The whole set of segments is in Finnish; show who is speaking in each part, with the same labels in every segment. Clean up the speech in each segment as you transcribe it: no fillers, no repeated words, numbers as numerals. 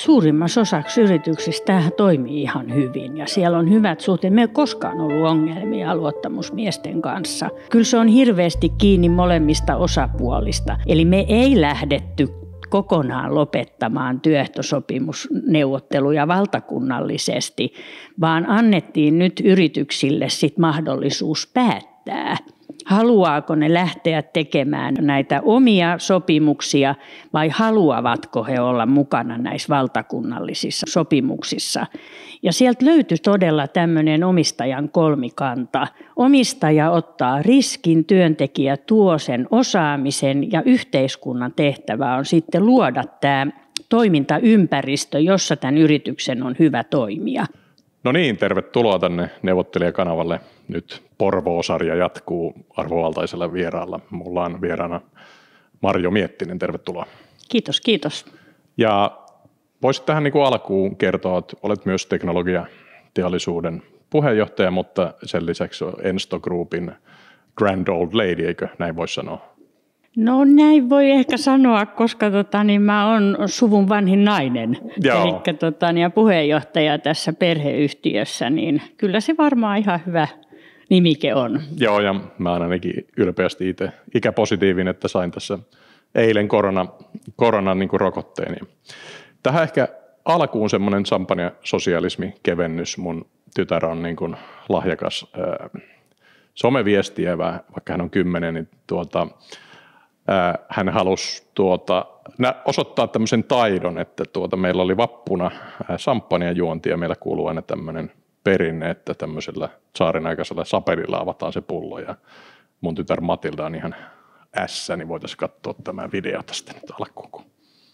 Speaker 1: Suurimmassa osaksi yrityksistä tämä toimii ihan hyvin ja siellä on hyvät suhteet. Me ei ole koskaan ollut ongelmia luottamusmiesten kanssa. Kyllä se on hirveästi kiinni molemmista osapuolista. Eli me ei lähdetty kokonaan lopettamaan työehtosopimusneuvotteluja valtakunnallisesti, vaan annettiin nyt yrityksille sit mahdollisuus päättää, haluaako ne lähteä tekemään näitä omia sopimuksia vai haluavatko he olla mukana näissä valtakunnallisissa sopimuksissa. Ja sieltä löytyi todella tämmöinen omistajan kolmikanta. Omistaja ottaa riskin, työntekijä tuo sen osaamisen ja yhteiskunnan tehtävä on sitten luoda tämä toimintaympäristö, jossa tämän yrityksen on hyvä toimia.
Speaker 2: No niin, tervetuloa tänne neuvottelijakanavalle. Nyt Porvoo-sarja jatkuu arvovaltaisella vieraalla. Mulla on vieraana Marjo Miettinen, tervetuloa.
Speaker 1: Kiitos, kiitos.
Speaker 2: Ja voisit tähän niin kuin alkuun kertoa, että olet myös teknologiateollisuuden puheenjohtaja, mutta sen lisäksi Ensto Groupin grand old lady, eikö näin voi sanoa?
Speaker 1: No näin voi ehkä sanoa, koska mä oon suvun vanhin nainen, eli ja puheenjohtaja tässä perheyhtiössä, niin kyllä se varmaan ihan hyvä nimike on.
Speaker 2: Joo, ja mä oon ainakin ylpeästi itse ikäpositiivinen, että sain tässä eilen koronan niin kuin rokotteen. Tähän ehkä alkuun semmoinen champagne-sosialismi-kevennys. Mun tytär on niin kuin lahjakas someviestiä, vaikka hän on 10, niin hän halusi osoittaa tämmöisen taidon, että meillä oli vappuna samppanjajuonti ja meillä kuuluu aina tämmöinen perinne, että tämmöisellä tsaarin aikaisella sapelilla avataan se pullo ja mun tytär Matilda on ihan ässä, niin voitaisiin katsoa tämä video tästä nyt alkuun.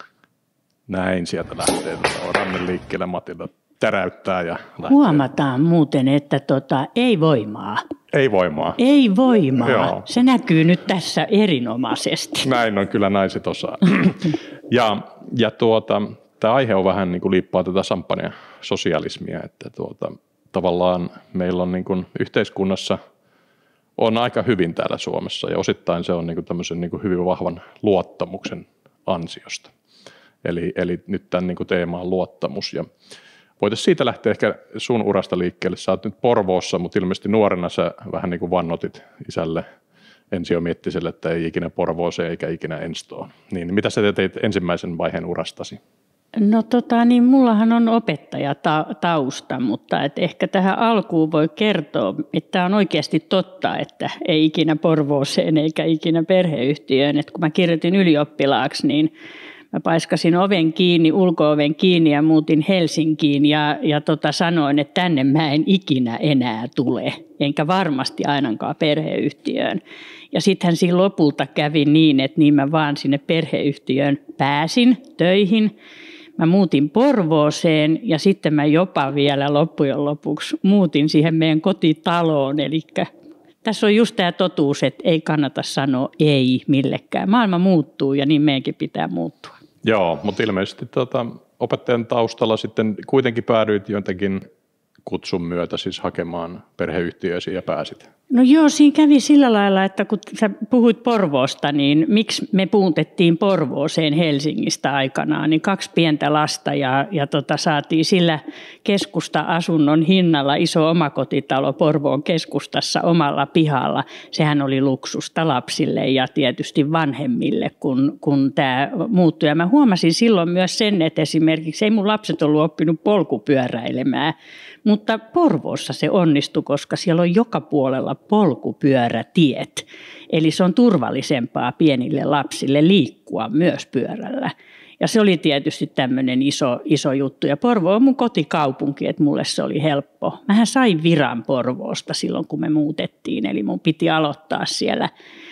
Speaker 2: Näin sieltä lähtee, ranne liikkeelle Matilda täräyttää ja lähtee.
Speaker 1: Huomataan muuten, että ei voimaa.
Speaker 2: Ei voimaa.
Speaker 1: Ei voimaa.
Speaker 2: Joo.
Speaker 1: Se näkyy nyt tässä erinomaisesti.
Speaker 2: Näin on, kyllä naiset osaa. ja tämä aihe on vähän niin kuin liippaa tätä champagne-sosialismia, että tavallaan meillä on niin kuin yhteiskunnassa on aika hyvin täällä Suomessa ja osittain se on niin kuin tämmöisen niin kuin hyvin vahvan luottamuksen ansiosta. Eli nyt tämän niin kuin teema on luottamus ja voitaisiin siitä lähteä ehkä sun urasta liikkeelle. Sä oot nyt Porvoossa, mutta ilmeisesti nuorena sä vähän niin kuin vannotit isälle Ensio Miettiselle, että ei ikinä Porvooseen eikä ikinä Enstoon. Niin mitä sä teit ensimmäisen vaiheen urastasi?
Speaker 1: No niin mullahan on opettajatausta, mutta ehkä tähän alkuun voi kertoa, että on oikeasti totta, että ei ikinä Porvooseen eikä ikinä perheyhtiöön. Että kun mä kirjoitin ylioppilaaksi, niin mä paiskasin oven kiinni, ulko-oven kiinni ja muutin Helsinkiin ja sanoin, että tänne mä en ikinä enää tule, enkä varmasti ainakaan perheyhtiöön. Ja sittenhän siinä lopulta kävi niin, että niin mä vaan sinne perheyhtiöön pääsin töihin. Mä muutin Porvooseen ja sitten mä jopa vielä loppujen lopuksi muutin siihen meidän kotitaloon, eli tässä on just tämä totuus, että ei kannata sanoa ei millekään. Maailma muuttuu ja niin meidänkin pitää muuttua.
Speaker 2: Joo, mutta ilmeisesti opettajan taustalla sitten kuitenkin päädyit jotenkin kutsun myötä siis hakemaan perheyhtiöisiä ja pääsit.
Speaker 1: No joo, siinä kävi sillä lailla, että kun sä puhuit Porvoosta, niin miksi me muutettiin Porvooseen Helsingistä aikanaan, niin 2 pientä lasta ja saatiin sillä keskusta-asunnon hinnalla iso omakotitalo Porvoon keskustassa omalla pihalla. Sehän oli luksusta lapsille ja tietysti vanhemmille, kun tämä muuttui. Ja mä huomasin silloin myös sen, että esimerkiksi ei mun lapset ollut oppinut polkupyöräilemään, mutta Porvoossa se onnistui, koska siellä on joka puolella polkupyörätiet. Eli se on turvallisempaa pienille lapsille liikkua myös pyörällä. Ja se oli tietysti tämmöinen iso juttu. Ja Porvoo on mun kotikaupunki, että mulle se oli helppo. Mähän sain viran Porvoosta silloin, kun me muutettiin. Eli mun piti aloittaa siellä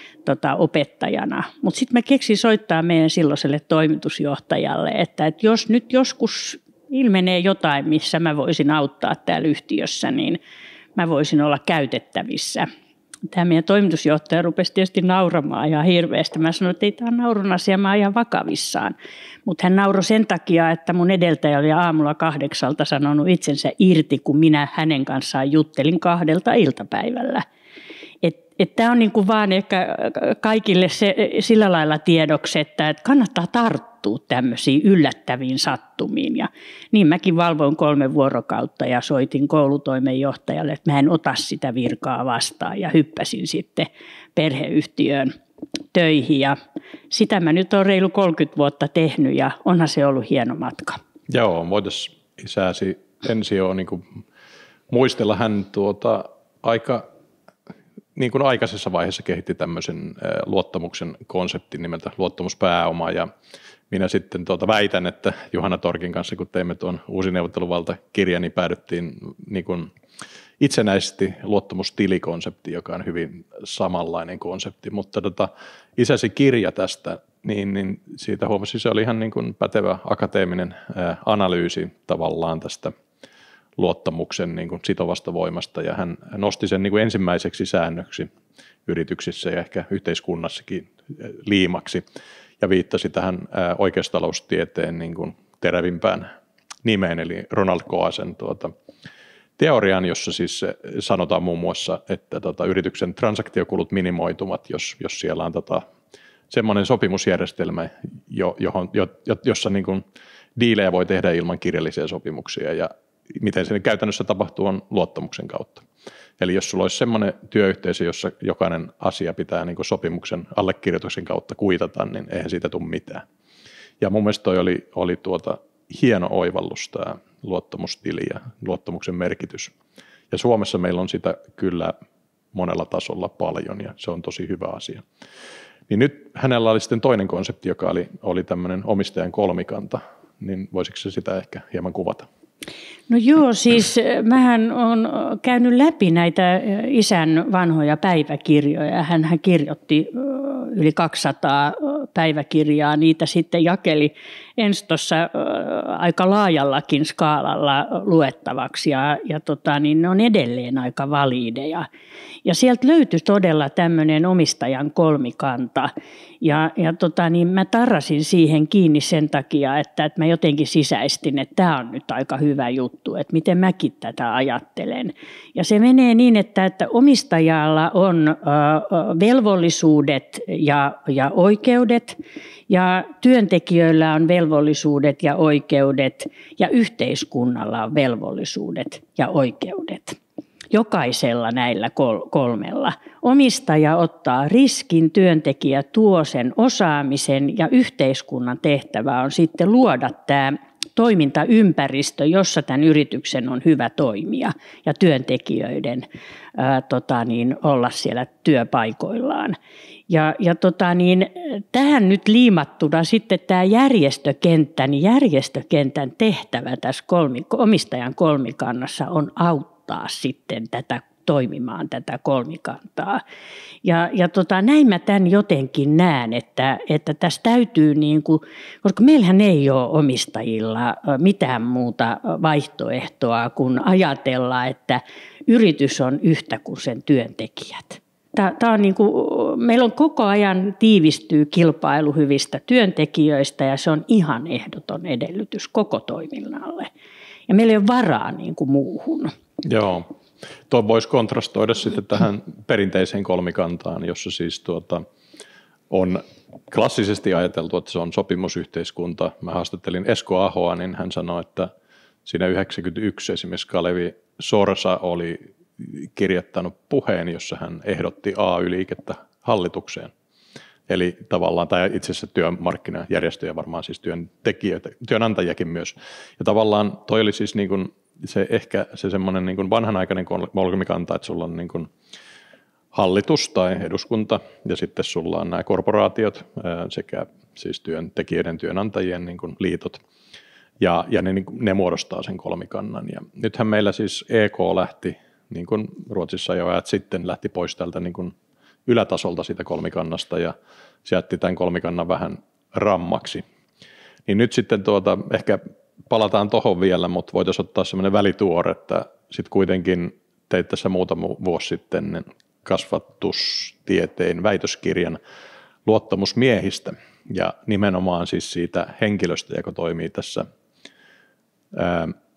Speaker 1: opettajana. Mutta sitten mä keksin soittaa meidän silloiselle toimitusjohtajalle, että jos nyt joskus ilmenee jotain, missä mä voisin auttaa täällä yhtiössä, niin mä voisin olla käytettävissä. Tämä meidän toimitusjohtaja rupesi tietysti nauramaan ihan hirveästi. Mä sanoin, että ei tämä naurun asia, mä oon ihan vakavissaan. Mutta hän nauroi sen takia, että mun edeltäjä oli aamulla 8 sanonut itsensä irti, kun minä hänen kanssaan juttelin 2 iltapäivällä. Tämä on niin kuin vaan ehkä kaikille sillä lailla tiedoksi, että kannattaa tarttua tämmöisiin yllättäviin sattumiin. Ja niin mäkin valvoin 3 vuorokautta ja soitin koulutoimenjohtajalle, että mä en ota sitä virkaa vastaan ja hyppäsin sitten perheyhtiöön töihin. Ja sitä mä nyt olen reilu 30 vuotta tehnyt ja onhan se ollut hieno matka.
Speaker 2: Joo, voitaisiin isäsi ensin jo niin kuin muistella. Hän aika niin kuin aikaisessa vaiheessa kehitti tämmöisen luottamuksen konseptin nimeltä luottamuspääoma, ja minä sitten väitän, että Juhana Torkin kanssa, kun teimme tuon Uusi neuvotteluvalta-kirjan, niin päädyttiin niin kuin itsenäisesti luottamustilikonseptiin, joka on hyvin samanlainen konsepti, mutta isäsi kirja tästä, niin siitä huomasin, se oli ihan niin kuin pätevä akateeminen analyysi tavallaan tästä luottamuksen niin kuin sitovasta voimasta, ja hän nosti sen niin kuin ensimmäiseksi säännöksi yrityksissä ja ehkä yhteiskunnassakin liimaksi, ja viittasi tähän oikeustaloustieteen niin kuin terävimpään nimeen, eli Ronald Coasen teorian, jossa siis sanotaan muun muassa, että yrityksen transaktiokulut minimoitumat, jos siellä on semmoinen sopimusjärjestelmä, jossa niin kuin diilejä voi tehdä ilman kirjallisia sopimuksia, ja miten se käytännössä tapahtuu on luottamuksen kautta. Eli jos sulla olisi semmoinen työyhteisö, jossa jokainen asia pitää niin kuin sopimuksen allekirjoituksen kautta kuitata, niin eihän siitä tule mitään. Ja mun mielestä toi oli hieno oivallus, tämä luottamustili ja luottamuksen merkitys. Ja Suomessa meillä on sitä kyllä monella tasolla paljon, ja se on tosi hyvä asia. Niin nyt hänellä oli sitten toinen konsepti, joka oli tämmöinen omistajan kolmikanta, niin voisiko se sitä ehkä hieman kuvata?
Speaker 1: No joo, siis mähän olen käynyt läpi näitä isän vanhoja päiväkirjoja. Hän kirjoitti yli 200 päiväkirjaa, niitä sitten jakeli ensin tuossa aika laajallakin skaalalla luettavaksi, ja niin ne on edelleen aika valideja. Ja sieltä löytyi todella tämmöinen omistajan kolmikanta, ja niin mä tarrasin siihen kiinni sen takia, että mä jotenkin sisäistin, että tämä on nyt aika hyvä juttu, että miten mäkin tätä ajattelen. Ja se menee niin, että omistajalla on velvollisuudet ja oikeudet, ja työntekijöillä on velvollisuudet ja oikeudet, ja yhteiskunnalla on velvollisuudet ja oikeudet. Jokaisella näillä kolmella. Omistaja ottaa riskin, työntekijä tuo sen osaamisen, ja yhteiskunnan tehtävä on sitten luoda tämä toimintaympäristö, jossa tämän yrityksen on hyvä toimia, ja työntekijöiden olla siellä työpaikoillaan. Ja tähän nyt liimattuna sitten tämä järjestökenttä, niin järjestökentän tehtävä tässä omistajan kolmikannassa on auttaa sitten toimimaan tätä kolmikantaa. Ja näin mä tämän jotenkin näen, että tässä täytyy, koska meillähän ei ole omistajilla mitään muuta vaihtoehtoa kuin ajatella, että yritys on yhtä kuin sen työntekijät. Tämä on meillä on koko ajan tiivistyy kilpailu hyvistä työntekijöistä, ja se on ihan ehdoton edellytys koko toiminnalle. Ja meillä ei ole varaa muuhun. Joo.
Speaker 2: Tuo voisi kontrastoida sitten tähän perinteiseen kolmikantaan, jossa siis on klassisesti ajateltu, että se on sopimusyhteiskunta. Mä haastattelin Esko Ahoa, niin hän sanoi, että siinä 1991 esimerkiksi Kalevi Sorsa oli kirjoittanut puheen, jossa hän ehdotti AY-liikettä hallitukseen. Eli tavallaan, tai itse asiassa työmarkkinajärjestöjä varmaan, siis työntekijöitä, työnantajakin myös. Ja tavallaan toi oli siis niin kuin ehkä se semmoinen niin kuin vanhanaikainen kolmikanta, että sulla on niin kuin hallitus tai eduskunta, ja sitten sulla on nämä korporaatiot sekä siis työntekijöiden, työnantajien niin kuin liitot, ja ne muodostaa sen kolmikannan. Ja nythän meillä siis EK lähti, niin kuin Ruotsissa jo ajat sitten, lähti pois tältä niin kuin ylätasolta siitä kolmikannasta, ja se jätti tämän kolmikannan vähän rammaksi. Niin nyt sitten ehkä palataan tuohon vielä, mutta voitaisiin ottaa semmoinen välituore, että sitten kuitenkin teit tässä muutama vuosi sitten kasvatustieteen väitöskirjan luottamusmiehistä, ja nimenomaan siis siitä henkilöstä, joka toimii tässä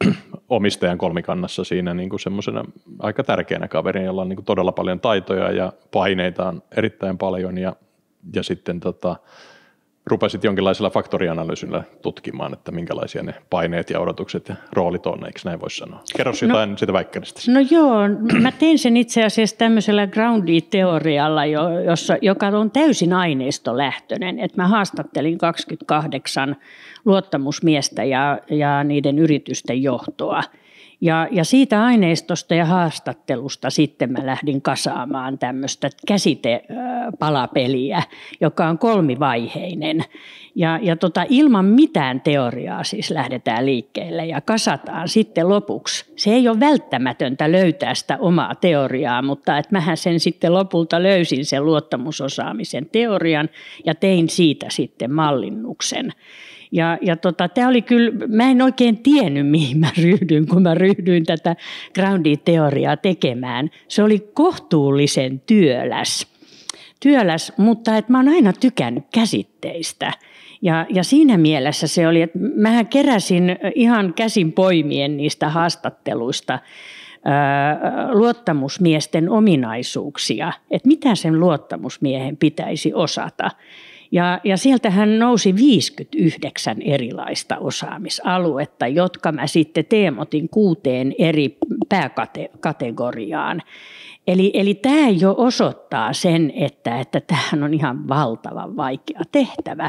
Speaker 2: omistajan kolmikannassa siinä niin kuin semmoisena aika tärkeänä kaverina, jolla on niin kuin todella paljon taitoja ja paineita on erittäin paljon ja sitten rupesit jonkinlaisella faktorianalyysillä tutkimaan, että minkälaisia ne paineet ja odotukset ja roolit on, eikö näin voi sanoa? Kerro jotain siitä väikkäristä.
Speaker 1: No joo, mä tein sen itse asiassa tämmöisellä grounded-teorialla, joka on täysin aineistolähtöinen. Että mä haastattelin 28 luottamusmiestä ja niiden yritysten johtoa. Ja siitä aineistosta ja haastattelusta sitten mä lähdin kasaamaan tämmöistä käsitepalapeliä, joka on kolmivaiheinen. Ja ilman mitään teoriaa siis lähdetään liikkeelle ja kasataan sitten lopuksi. Se ei ole välttämätöntä löytää sitä omaa teoriaa, mutta että mähän sen sitten lopulta löysin sen luottamusosaamisen teorian ja tein siitä sitten mallinnuksen. Tämä oli kyllä, mä en oikein tiennyt mihin mä ryhdyin, kun mä ryhdyin tätä grounded-teoriaa tekemään. Se oli kohtuullisen työläs, mutta että mä oon aina tykännyt käsitteistä. Ja siinä mielessä se oli, että mähän keräsin ihan käsin poimien niistä haastatteluista luottamusmiesten ominaisuuksia, että mitä sen luottamusmiehen pitäisi osata. Ja sieltähän nousi 59 erilaista osaamisaluetta, jotka mä sitten teemotin 6 eri pääkategoriaan. Eli tämä jo osoittaa sen, että tämähän on ihan valtavan vaikea tehtävä.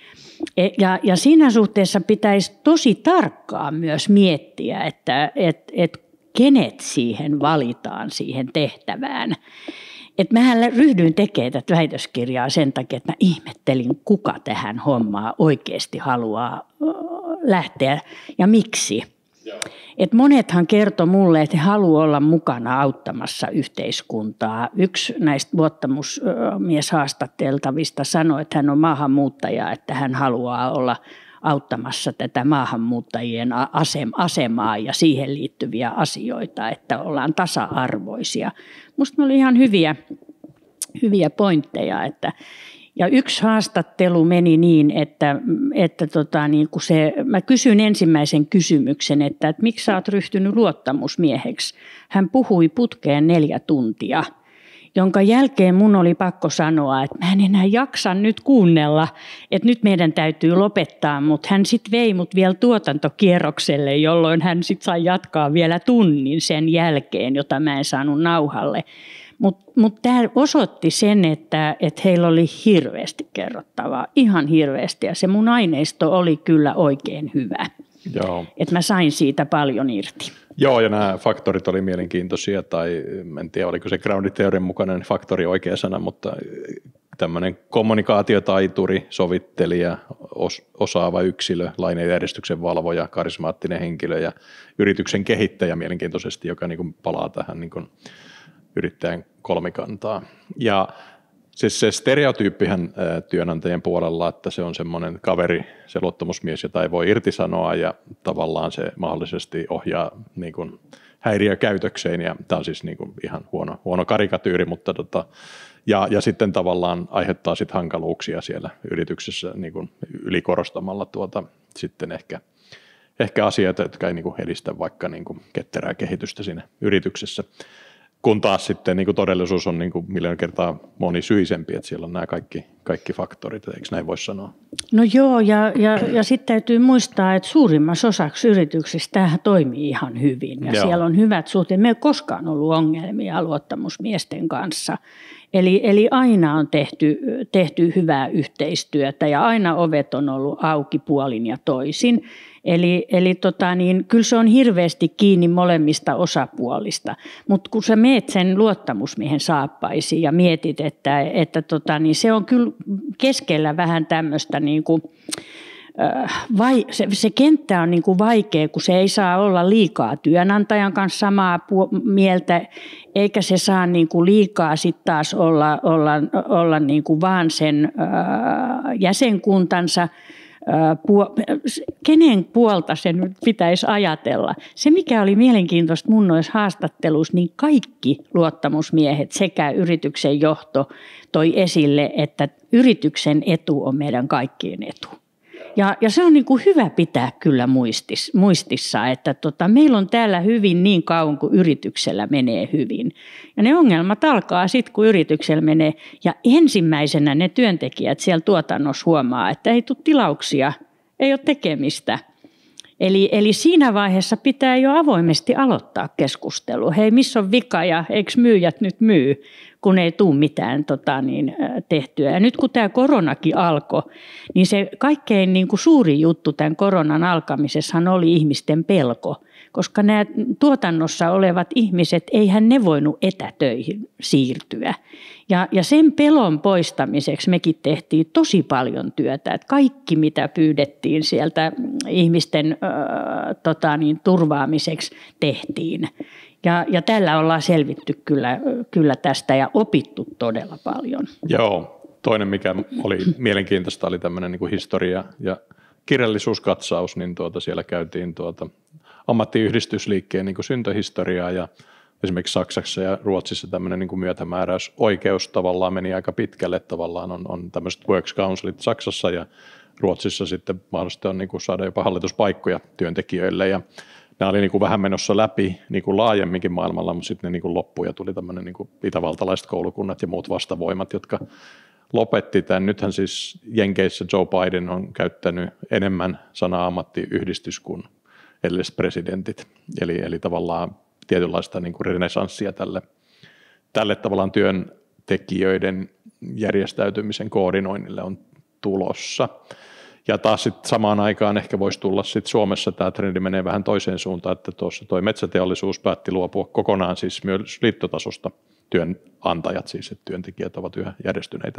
Speaker 1: Ja siinä suhteessa pitäisi tosi tarkkaan myös miettiä, että kenet siihen valitaan siihen tehtävään. Että mähän ryhdyin tekemään tätä väitöskirjaa sen takia, että mä ihmettelin, kuka tähän hommaan oikeasti haluaa lähteä ja miksi. Et monethan kertoi mulle, että he haluavat olla mukana auttamassa yhteiskuntaa. Yksi näistä luottamusmieshaastatteltavista sanoi, että hän on maahanmuuttaja, että hän haluaa olla auttamassa tätä maahanmuuttajien asemaa ja siihen liittyviä asioita, että ollaan tasa-arvoisia. Musta ne oli ihan hyviä pointteja. Ja yksi haastattelu meni niin, että mä kysyin ensimmäisen kysymyksen, että miksi sä oot ryhtynyt luottamusmieheksi. Hän puhui putkeen 4 tuntia. Jonka jälkeen mun oli pakko sanoa, että mä en enää jaksa nyt kuunnella, että nyt meidän täytyy lopettaa, mutta hän sitten vei mut vielä tuotantokierrokselle, jolloin hän sitten sai jatkaa vielä tunnin sen jälkeen, jota mä en saanut nauhalle. Mutta tämä osoitti sen, että heillä oli hirveästi kerrottavaa, ihan hirveästi, ja se mun aineisto oli kyllä oikein hyvä. Joo. Että mä sain siitä paljon irti.
Speaker 2: Joo, ja nämä faktorit oli mielenkiintoisia, tai en tiedä oliko se grounded-teorian mukainen faktori oikea sana, mutta tämmöinen kommunikaatiotaituri, sovittelija, osaava yksilö, lainajärjestyksen valvoja, karismaattinen henkilö ja yrityksen kehittäjä mielenkiintoisesti, joka niin kuin palaa tähän niin kuin yrittäjän kolmikantaa. Ja siis se stereotyyppihän työnantajien puolella, että se on semmoinen kaveri, se luottamusmies, jota ei voi irtisanoa ja tavallaan se mahdollisesti ohjaa niin kuin häiriökäytökseen ja tämä on siis niin kuin ihan huono karikatyyri, mutta ja sitten tavallaan aiheuttaa sit hankaluuksia siellä yrityksessä niin kuin ylikorostamalla sitten ehkä asioita, jotka ei niin kuin edistä vaikka niin kuin ketterää kehitystä siinä yrityksessä. Kun taas sitten niin kuin todellisuus on niin kuin miljoona kertaa monisyisempi, että siellä on nämä kaikki faktorit, eikö näin voi sanoa?
Speaker 1: No joo, ja sitten täytyy muistaa, että suurimmassa osaksi yrityksistä tämä toimii ihan hyvin. Ja siellä on hyvät suhteet. Me ei ole koskaan ollut ongelmia luottamusmiesten kanssa. Eli aina on tehty hyvää yhteistyötä ja aina ovet on ollut auki puolin ja toisin. Eli kyllä se on hirveästi kiinni molemmista osapuolista, mutta kun sä meet sen luottamusmiehen saappaisiin ja mietit, että se on kyllä keskellä vähän tämmöistä se kenttä on vaikea, kun se ei saa olla liikaa työnantajan kanssa samaa mieltä, eikä se saa liikaa sitten taas olla vaan sen jäsenkuntansa. Kenen puolta sen nyt pitäisi ajatella. Se, mikä oli mielenkiintoista mun noissa haastatteluissa, niin kaikki luottamusmiehet sekä yrityksen johto toi esille, että yrityksen etu on meidän kaikkien etu. Ja se on niin kuin hyvä pitää kyllä muistissa, että meillä on täällä hyvin niin kauan kuin yrityksellä menee hyvin. Ja ne ongelmat alkaa sitten, kun yrityksellä menee. Ja ensimmäisenä ne työntekijät siellä tuotannossa huomaa, että ei tule tilauksia, ei ole tekemistä. Eli siinä vaiheessa pitää jo avoimesti aloittaa keskustelu. Hei, missä on vika ja eikö myyjät nyt myy, kun ei tule mitään tehtyä. Ja nyt kun tämä koronakin alkoi, niin se kaikkein niin kuin suuri juttu tämän koronan alkamisessahan oli ihmisten pelko. Koska nämä tuotannossa olevat ihmiset, eihän ne voinut etätöihin siirtyä. Ja sen pelon poistamiseksi mekin tehtiin tosi paljon työtä. Että kaikki, mitä pyydettiin sieltä ihmisten turvaamiseksi, tehtiin. Ja tällä ollaan selvitty kyllä tästä ja opittu todella paljon.
Speaker 2: Joo, toinen mikä oli mielenkiintoista oli tämmöinen niin kuin historia ja kirjallisuuskatsaus, niin siellä käytiin ammattiyhdistysliikkeen niin kuin syntöhistoriaa ja esimerkiksi Saksassa ja Ruotsissa tämmöinen niin kuin myötämääräysoikeus tavallaan meni aika pitkälle. Tavallaan on tämmöiset works councilit Saksassa ja Ruotsissa sitten mahdollisesti on niin kuin saada jopa hallituspaikkoja työntekijöille ja nämä oli niin kuin vähän menossa läpi niin kuin laajemminkin maailmalla, mutta sitten ne niin kuin loppui ja tuli tämmöinen niin kuin itävaltalaiset koulukunnat ja muut vastavoimat, jotka lopetti tämän. Nythän siis Jenkeissä Joe Biden on käyttänyt enemmän sanaa ammattiyhdistys kuin edelliset presidentit. Eli tavallaan tietynlaista niin kuin renesanssia tälle tavallaan työntekijöiden järjestäytymisen koordinoinnille on tulossa. Ja taas sitten samaan aikaan ehkä voisi tulla sitten Suomessa tämä trendi menee vähän toiseen suuntaan, että tuossa toi metsäteollisuus päätti luopua kokonaan siis myös liittotasosta työnantajat, siis että työntekijät ovat yhä järjestyneitä.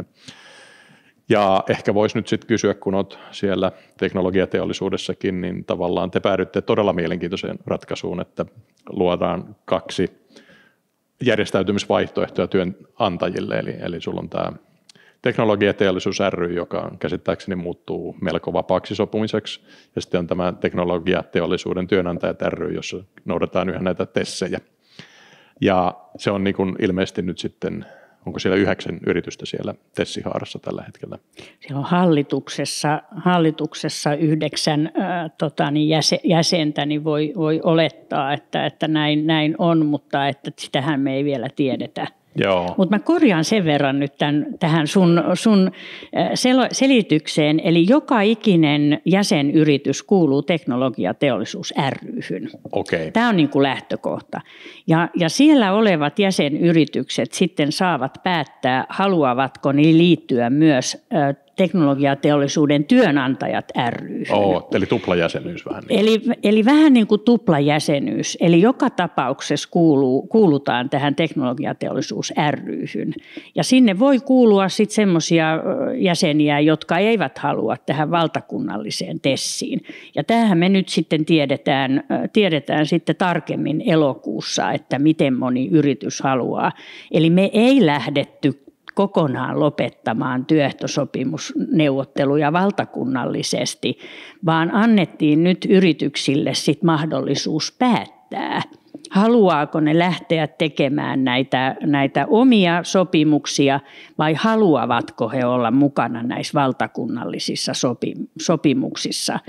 Speaker 2: Ja ehkä voisi nyt sitten kysyä, kun olet siellä teknologiateollisuudessakin, niin tavallaan te päädytte todella mielenkiintoiseen ratkaisuun, että luodaan 2 järjestäytymisvaihtoehtoja työnantajille, eli sulla on tämä teknologiateollisuus ry, joka käsittääkseni muuttuu melko vapaaksi sopumiseksi, ja sitten on tämä teknologiateollisuuden työnantajat ry, jossa noudataan yhä näitä tessejä. Ja se on niin kuin ilmeisesti nyt sitten, onko siellä 9 yritystä siellä Tessihaarassa tällä hetkellä?
Speaker 1: Siellä on hallituksessa 9 jäsentä, niin voi olettaa, että näin on, mutta että sitähän me ei vielä tiedetä. Mutta mä korjaan sen verran nyt tähän sun selitykseen, eli joka ikinen jäsenyritys kuuluu teknologiateollisuus ry:hyn.
Speaker 2: Okay.
Speaker 1: Tämä on niin kuin lähtökohta. Ja siellä olevat jäsenyritykset sitten saavat päättää, haluavatko ne liittyä myös teknologiateollisuuden työnantajat ry:hyn.
Speaker 2: Eli tuplajäsenyys vähän niin.
Speaker 1: Eli vähän niin kuin tuplajäsenyys. Eli joka tapauksessa kuulutaan tähän teknologiateollisuus ry:hyn. Ja sinne voi kuulua sitten semmoisia jäseniä, jotka eivät halua tähän valtakunnalliseen tessiin. Ja tämähän me nyt sitten tiedetään sitten tarkemmin elokuussa, että miten moni yritys haluaa. Eli me ei lähdetty kokonaan lopettamaan työehtosopimusneuvotteluja valtakunnallisesti, vaan annettiin nyt yrityksille sit mahdollisuus päättää, haluaako ne lähteä tekemään näitä omia sopimuksia vai haluavatko he olla mukana näissä valtakunnallisissa sopimuksissa.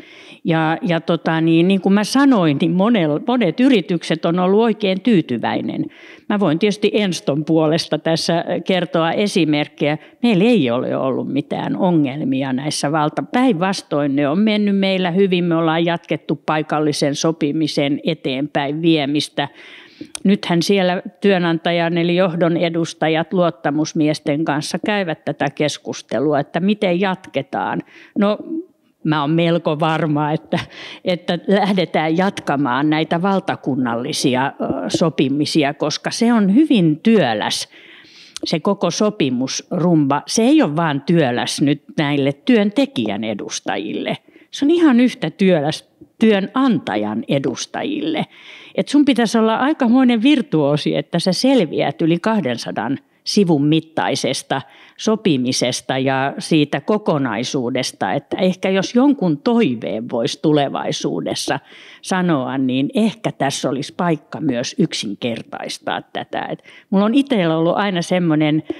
Speaker 1: Niin kuin mä sanoin, niin monet yritykset on ollut oikein tyytyväinen. Mä voin tietysti Enston puolesta tässä kertoa esimerkkejä. Meillä ei ole ollut mitään ongelmia näissä päinvastoin ne on mennyt meillä hyvin. Me ollaan jatkettu paikallisen sopimisen eteenpäin viemistä. Nythän siellä työnantajan eli johdon edustajat luottamusmiesten kanssa käyvät tätä keskustelua, että miten jatketaan. No, mä oon melko varma, että lähdetään jatkamaan näitä valtakunnallisia sopimisia, koska se on hyvin työläs. Se koko sopimusrumba, se ei ole vaan työläs nyt näille työntekijän edustajille. Se on ihan yhtä työläs työnantajan edustajille. Et sun pitäisi olla aikamoinen virtuoosi, että sä selviät yli 200 sivun mittaisesta sopimisesta ja siitä kokonaisuudesta, että ehkä jos jonkun toiveen voisi tulevaisuudessa sanoa, niin ehkä tässä olisi paikka myös yksinkertaistaa tätä. Mulla on itsellä ollut aina semmoinen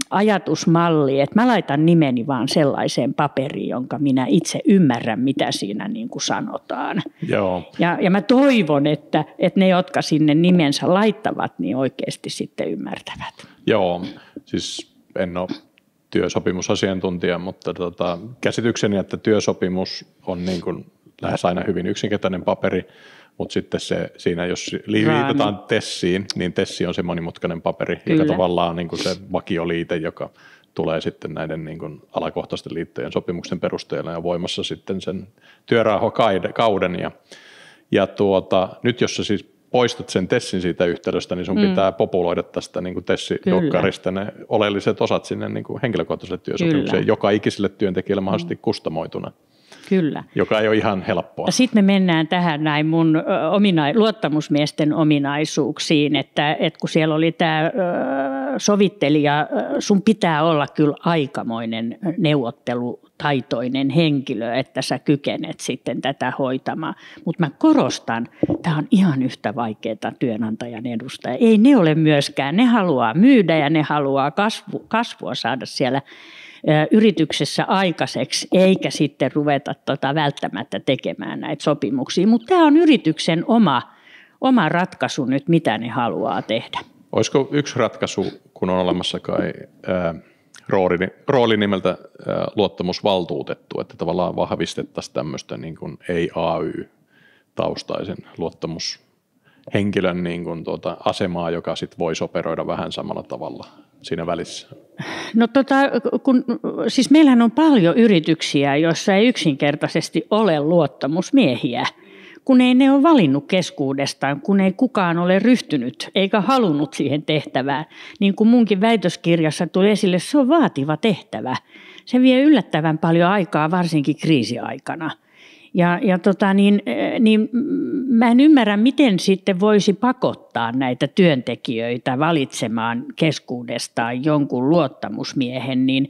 Speaker 1: ajatusmalli, että mä laitan nimeni vaan sellaiseen paperiin, jonka minä itse ymmärrän, mitä siinä niin kuin sanotaan.
Speaker 2: Joo.
Speaker 1: Ja mä toivon, että ne, jotka sinne nimensä laittavat, niin oikeasti sitten ymmärtävät.
Speaker 2: Joo, siis en ole työsopimusasiantuntija, mutta käsitykseni, että työsopimus on niin kuin lähes aina hyvin yksinkertainen paperi, mutta sitten siinä, jos liitetään TESiin, niin TESi on se monimutkainen paperi, Kyllä. joka tavallaan on niin kuin se vakioliite, joka tulee sitten näiden niin kuin alakohtaisten liittojen sopimuksen perusteella ja voimassa sitten sen työrauhakauden. Ja nyt jos sä siis poistat sen TESin siitä yhteydestä, niin sun pitää populoida tästä niin kuin TESI-dokkarista ne oleelliset osat sinne niin kuin henkilökohtaiselle työsopimukseen, joka ikiselle työntekijälle mahdollisesti kustomoituna.
Speaker 1: Kyllä.
Speaker 2: Joka ei ole ihan helppoa.
Speaker 1: Sitten me mennään tähän näin mun luottamusmiesten ominaisuuksiin, että kun siellä oli tämä sovittelija, sun pitää olla kyllä aikamoinen neuvottelutaitoinen henkilö, että sä kykenet sitten tätä hoitamaan. Mutta mä korostan, tämä on ihan yhtä vaikeaa työnantajan edustaja. Ei ne ole myöskään, ne haluaa myydä ja ne haluaa kasvua saada siellä yrityksessä aikaiseksi, eikä sitten ruveta välttämättä tekemään näitä sopimuksia. Mutta tämä on yrityksen oma ratkaisu nyt, mitä ne haluaa tehdä.
Speaker 2: Olisiko yksi ratkaisu, kun on olemassa kai rooli nimeltä luottamusvaltuutettu, että tavallaan vahvistettaisiin tämmöistä niin kuin ei-AY-taustaisen luottamushenkilön niin kuin asemaa, joka sitten voisi operoida vähän samalla tavalla siinä välissä?
Speaker 1: No siis meillähän on paljon yrityksiä, joissa ei yksinkertaisesti ole luottamusmiehiä, kun ei ne ole valinnut keskuudestaan, kun ei kukaan ole ryhtynyt eikä halunnut siihen tehtävään. Niin kuin munkin väitöskirjassa tuli esille, se on vaativa tehtävä. Se vie yllättävän paljon aikaa, varsinkin kriisiaikana. Niin mä en ymmärrä, miten sitten voisi pakottaa näitä työntekijöitä valitsemaan keskuudestaan jonkun luottamusmiehen, niin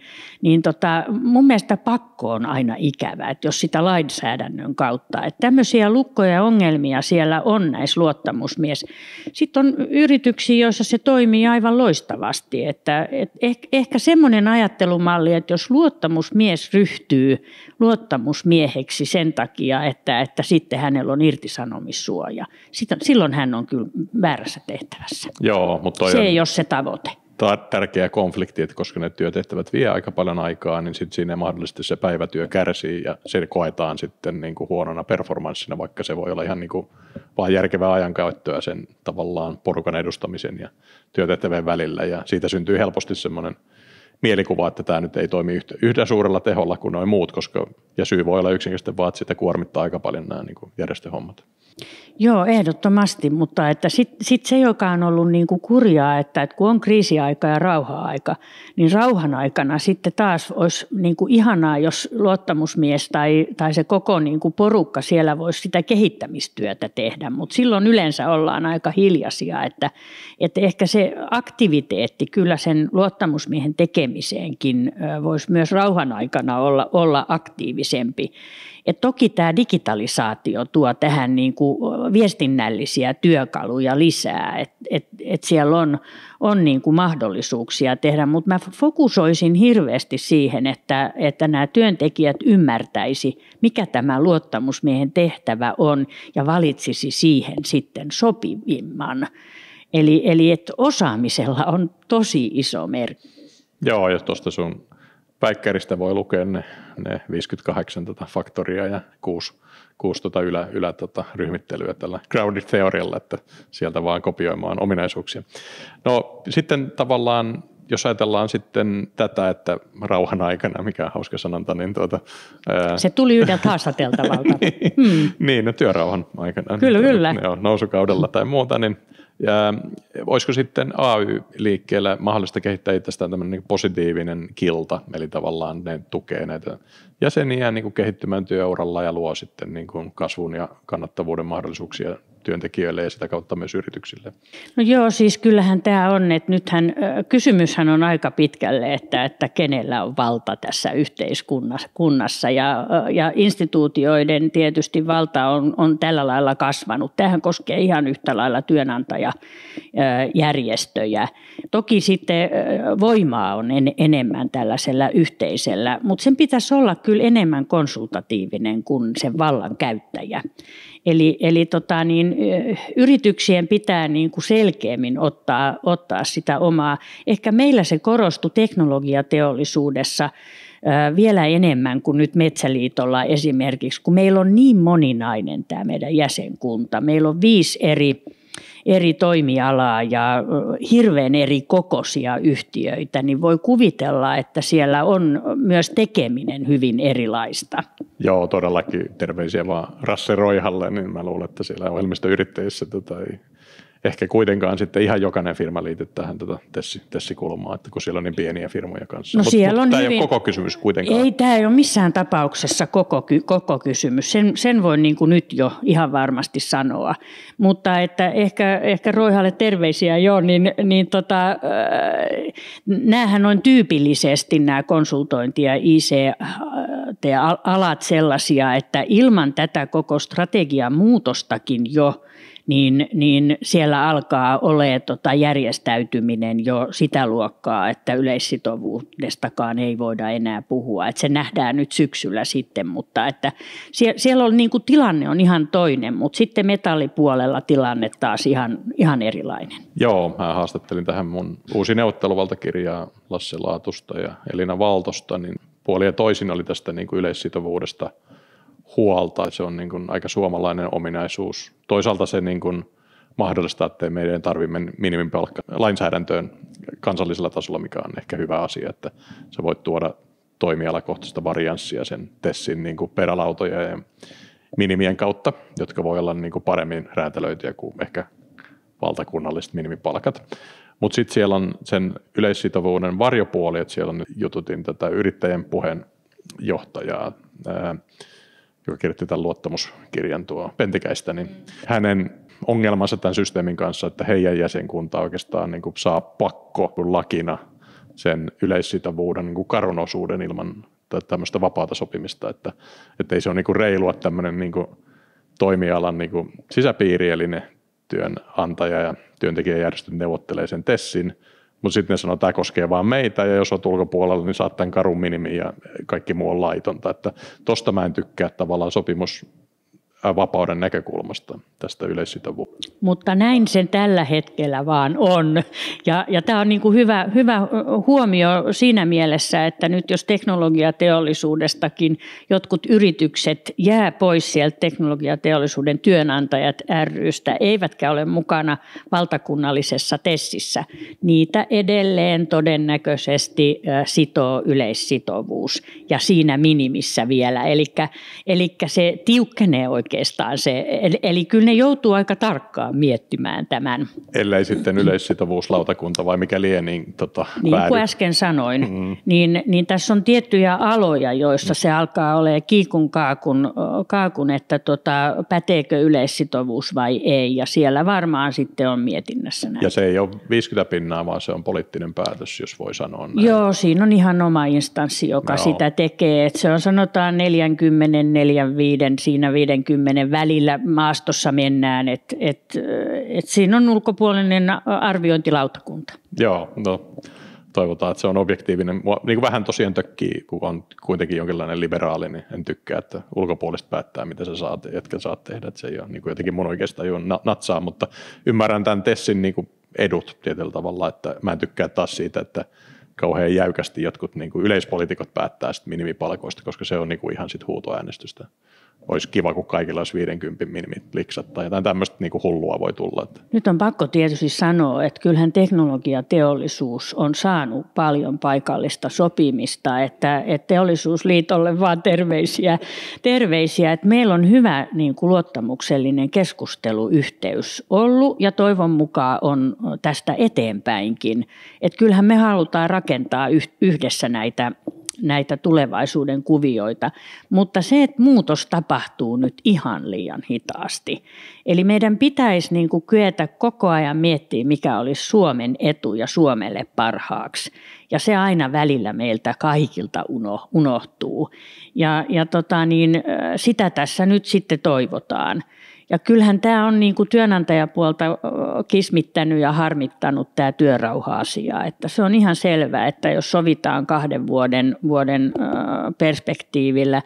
Speaker 1: mun mielestä pakko on aina ikävä, että jos sitä lainsäädännön kautta, että tämmöisiä lukkoja ja ongelmia siellä on näissä luottamusmies. Sitten on yrityksiä, joissa se toimii aivan loistavasti, että ehkä semmoinen ajattelumalli, että jos luottamusmies ryhtyy luottamusmieheksi sen takia, että sitten hänellä on irtisanomissuoja. Silloin hän on kyllä väärässä tehtävässä.
Speaker 2: Joo, mutta
Speaker 1: se ei ole se tavoite.
Speaker 2: Tämä on tärkeä konflikti, että koska ne työtehtävät vie aika paljon aikaa, niin sitten siinä mahdollisesti se päivätyö kärsii ja se koetaan sitten niin kuin huonona performanssina, vaikka se voi olla ihan niin kuin vaan järkevää ajankäyttöä sen tavallaan porukan edustamisen ja työtehtävien välillä. Ja siitä syntyy helposti semmoinen mielikuva, että tämä nyt ei toimi yhtä suurella teholla kuin nuo muut, ja syy voi olla yksinkertaisesti vaan, että sitä kuormittaa aika paljon nämä niin kuin järjestöhommat.
Speaker 1: Joo, ehdottomasti, mutta että sit se, joka on ollut niin kuin kurjaa, että kun on kriisiaika ja rauha-aika, niin rauhan aikana sitten taas olisi niin kuin ihanaa, jos luottamusmies tai se koko niin kuin porukka siellä voisi sitä kehittämistyötä tehdä, mutta silloin yleensä ollaan aika hiljaisia, että ehkä se aktiviteetti kyllä sen luottamusmiehen tekemiseenkin voisi myös rauhan aikana olla aktiivisempi. Et toki tämä digitalisaatio tuo tähän niin kuin viestinnällisiä työkaluja lisää, että siellä on niin kuin mahdollisuuksia tehdä, mutta mä fokusoisin hirveästi siihen, että nämä työntekijät ymmärtäisi, mikä tämä luottamusmiehen tehtävä on ja valitsisi siihen sitten sopivimman. Eli että osaamisella on tosi iso merkitys.
Speaker 2: Joo, ja tuosta sun päikkäristä voi lukea ne 58 faktoria ja 6 ryhmittelyä tällä crowded theorialla, että sieltä vaan kopioimaan ominaisuuksia. No sitten tavallaan, jos ajatellaan sitten tätä, että rauhan aikana, mikä on hauska sanonta, niin
Speaker 1: se tuli yhdeltä haastateltavalta.
Speaker 2: Niin, no työrauhan aikana.
Speaker 1: Kyllä.
Speaker 2: Nousukaudella tai muuta, niin olisiko sitten AY-liikkeellä mahdollista kehittää itsestään tämmöinen niin positiivinen kilta, eli tavallaan ne tukee näitä jäseniä niin kuin kehittymään työuralla ja luo sitten niin kuin kasvun ja kannattavuuden mahdollisuuksia työntekijöille ja sitä kautta myös yrityksille.
Speaker 1: No joo, siis kyllähän tämä on, että nythän kysymyshän on aika pitkälle, että kenellä on valta tässä yhteiskunnassa ja instituutioiden tietysti valta on tällä lailla kasvanut. Tämähän koskee ihan yhtä lailla työnantajajärjestöjä. Toki sitten voimaa on enemmän tällaisella yhteisellä, mutta sen pitäisi olla kyllä enemmän konsultatiivinen kuin sen vallan käyttäjä. Eli yrityksien pitää niin kuin selkeämmin ottaa sitä omaa. Ehkä meillä se korostui teknologiateollisuudessa vielä enemmän kuin nyt Metsäliitolla esimerkiksi, kun meillä on niin moninainen tämä meidän jäsenkunta. Meillä on 5 eri toimialaa ja hirveän eri kokoisia yhtiöitä, niin voi kuvitella, että siellä on myös tekeminen hyvin erilaista.
Speaker 2: Joo, todellakin. Terveisiä vaan Rasse Roihalle, niin mä luulen, että siellä ohjelmistoyrittäjissä ei ehkä kuitenkaan sitten ihan jokainen firma liity tähän Tessi-kulmaan, että kun siellä on niin pieniä firmoja kanssa.
Speaker 1: No
Speaker 2: Mutta tämä
Speaker 1: hyvin...
Speaker 2: ei ole koko kysymys kuitenkaan.
Speaker 1: Ei, tämä ei ole missään tapauksessa koko kysymys. Sen voi niin kuin nyt jo ihan varmasti sanoa. Mutta että ehkä Roihalle terveisiä jo, näähän on tyypillisesti nämä konsultointi- ja ICT-alat sellaisia, että ilman tätä koko strategian muutostakin jo, niin siellä alkaa olemaan järjestäytyminen jo sitä luokkaa, että yleissitovuudestakaan ei voida enää puhua. Että se nähdään nyt syksyllä sitten, mutta että siellä on, niin kuin tilanne on ihan toinen, mutta sitten metallipuolella tilanne taas ihan erilainen.
Speaker 2: Joo, mä haastattelin tähän mun uusi neuvotteluvaltakirjaa Lasse Laatusta ja Elina Valtosta, niin puoli ja toisin oli tästä niin kuin yleissitovuudesta huolta. Se on niin kuin aika suomalainen ominaisuus. Toisaalta se niin kuin mahdollistaa, että meidän tarvitse minimipalkka lainsäädäntöön kansallisella tasolla, mikä on ehkä hyvä asia, että sä voit tuoda toimialakohtaista varianssia sen TESin niin kuin perälautoja ja minimien kautta, jotka voi olla niin kuin paremmin räätälöityjä kuin ehkä valtakunnalliset minimipalkat. Mutta sitten siellä on sen yleissitovuuden varjopuoli, että siellä on jututin tätä yrittäjän puheenjohtajaa, joka kirjoitti tämän luottamuskirjan tuo Pentikäistä, niin hänen ongelmansa tämän systeemin kanssa, että heidän jäsenkunta oikeastaan niin kuin saa pakko lakina sen yleissitovuuden niin kuin karunosuuden ilman tämmöistä vapaata sopimista, että ei se ole niin kuin reilua tämmöinen niin kuin toimialan niin kuin sisäpiiri, eli ne työnantaja ja työntekijäjärjestöt neuvottelee sen TESin, mutta sitten ne sanoo, että tämä koskee vain meitä, ja jos olet ulkopuolella, niin saat tämän karun minimin ja kaikki muu on laitonta. Että tosta mä en tykkää tavallaan sopimusvapauden näkökulmasta tästä yleissitovuudesta.
Speaker 1: Mutta näin sen tällä hetkellä vaan on. Ja tämä on niin kuin hyvä huomio siinä mielessä, että nyt jos teknologiateollisuudestakin jotkut yritykset jää pois sieltä teknologiateollisuuden työnantajat ry:stä, eivätkä ole mukana valtakunnallisessa TESissä, niitä edelleen todennäköisesti sitoo yleissitovuus ja siinä minimissä vielä. Eli se tiukkenee oikeastaan se. Eli kyllä ne joutuu aika tarkkaan miettimään tämän.
Speaker 2: Ellei sitten yleissitovuuslautakunta vai mikä lie, niin
Speaker 1: niin kuin äsken sanoin, niin tässä on tiettyjä aloja, joissa se alkaa olemaan kiikun kaakun, että päteekö yleissitovuus vai ei. Ja siellä varmaan sitten on mietinnässä näin.
Speaker 2: Ja se ei ole 50 vaan se on poliittinen päätös, jos voi sanoa näin.
Speaker 1: Joo, siinä on ihan oma instanssi, joka sitä tekee. Että se on sanotaan 40, 45, siinä 50 välillä maastossa mennään, että siinä on ulkopuolinen arviointilautakunta.
Speaker 2: Joo, no toivotaan, että se on objektiivinen. Niin kuin vähän tosiaan tökkii, kun on kuitenkin jonkinlainen liberaali, niin en tykkää, että ulkopuolista päättää, mitä sä saat ja etkä saat tehdä. Että se ei ole niin kuin jotenkin mun oikeastaan natsaa, mutta ymmärrän tämän TESin niin kuin edut tietyllä tavalla, että mä en tykkää taas siitä, että kauhean jäykästi jotkut niin kuin yleispoliitikot päättää sit minimipalkoista, koska se on niin kuin ihan sit huutoäänestystä. Olisi kiva, kun kaikilla olisi 50 minimit liksat tai jotain tämmöistä niin kuin hullua voi tulla.
Speaker 1: Nyt on pakko tietysti sanoa, että kyllähän teknologiateollisuus on saanut paljon paikallista sopimista, että Teollisuusliitolle vaan terveisiä, että meillä on hyvä niin kuin luottamuksellinen keskusteluyhteys ollut ja toivon mukaan on tästä eteenpäinkin. Että kyllähän me halutaan rakentaa yhdessä näitä näitä tulevaisuuden kuvioita, mutta se, että muutos tapahtuu nyt ihan liian hitaasti. Eli meidän pitäisi niin kuin kyetä koko ajan miettimään, mikä olisi Suomen etu ja Suomelle parhaaksi. Ja se aina välillä meiltä kaikilta unohtuu. Sitä tässä nyt sitten toivotaan. Ja kyllähän tämä on niin kuin työnantajapuolta kismittänyt ja harmittanut tämä työrauha-asia. Että se on ihan selvää, että jos sovitaan 2 vuoden perspektiivillä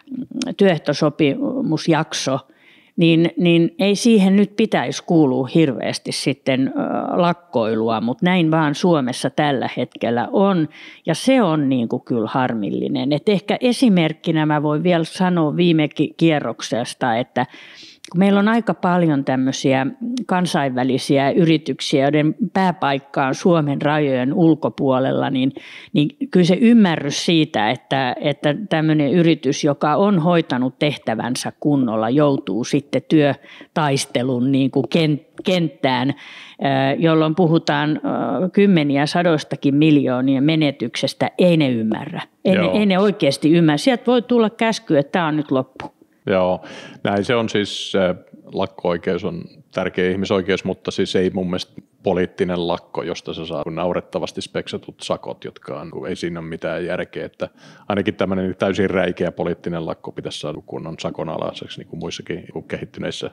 Speaker 1: työehtosopimusjakso, niin ei siihen nyt pitäisi kuulua hirveästi sitten lakkoilua, mutta näin vaan Suomessa tällä hetkellä on, ja se on niin kuin kyllä harmillinen. Et ehkä esimerkkinä mä voin vielä sanoa viime kierroksesta, että kun meillä on aika paljon tämmöisiä kansainvälisiä yrityksiä, joiden pääpaikka on Suomen rajojen ulkopuolella, niin kyllä se ymmärrys siitä, että tämmöinen yritys, joka on hoitanut tehtävänsä kunnolla, joutuu sitten työtaistelun niin kuin kenttään, jolloin puhutaan kymmeniä sadoistakin miljoonien menetyksestä, ei ne ymmärrä. Ei ne oikeasti ymmärrä. Sieltä voi tulla käsky, että tämä on nyt loppu.
Speaker 2: Joo, näin se on siis, lakko-oikeus on tärkeä ihmisoikeus, mutta siis ei mun mielestä poliittinen lakko, josta sä saa naurettavasti speksatut sakot, jotka on, ei siinä ole mitään järkeä, että ainakin tämmöinen täysin räikeä poliittinen lakko pitäisi saada kunnon sakon alaiseksi, niin kuin muissakin demokratioissa,